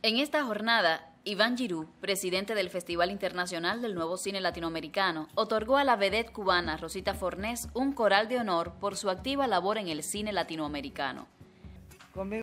En esta jornada, Iván Giroux, presidente del Festival Internacional del Nuevo Cine Latinoamericano, otorgó a la vedette cubana Rosita Fornés un coral de honor por su activa labor en el cine latinoamericano.